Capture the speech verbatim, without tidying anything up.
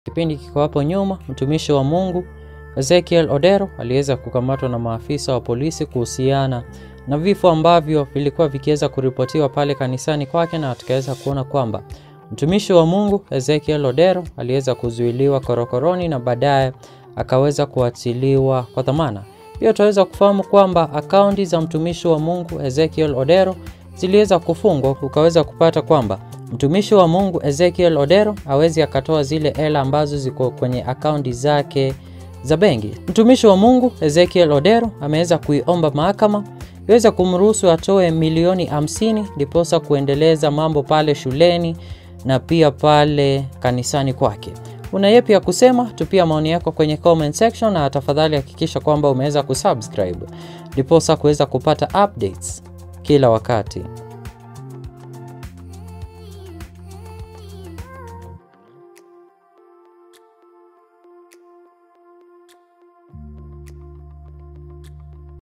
Kipindi kiko hapo nyuma, mtumishi wa Mungu Ezekiel Odero aliweza kukamatwa na maafisa wa polisi kuhusiana na vifo ambavyo vilikuwa vikiweza kuripotiwa pale kanisani kwake, na tukaweza kuona kwamba mtumishi wa Mungu Ezekiel Odero aliweza kuzuiliwa korokoroni na baadaye akaweza kuachiliwa kwa dhamana. Pia tutaweza kufahamu kwamba akaunti za mtumishi wa Mungu Ezekiel Odero ziliweza kufungwa. Ukaweza kupata kwamba mtumishi wa Mungu Ezekiel Odero hawezi akatoa zile hela ambazo ziko kwenye akaunti zake za benki. Mtumishi wa Mungu Ezekiel Odero ameweza kuiomba mahakama iweze kumruhusu atoe milioni hamsini ndiposa kuendeleza mambo pale shuleni na pia pale kanisani kwake. Una yepi ya kusema? Tupia maoni yako kwenye comment section, na tafadhali hakikisha kwamba umeweza kusubscribe ndiposa kuweza kupata updates kila wakati.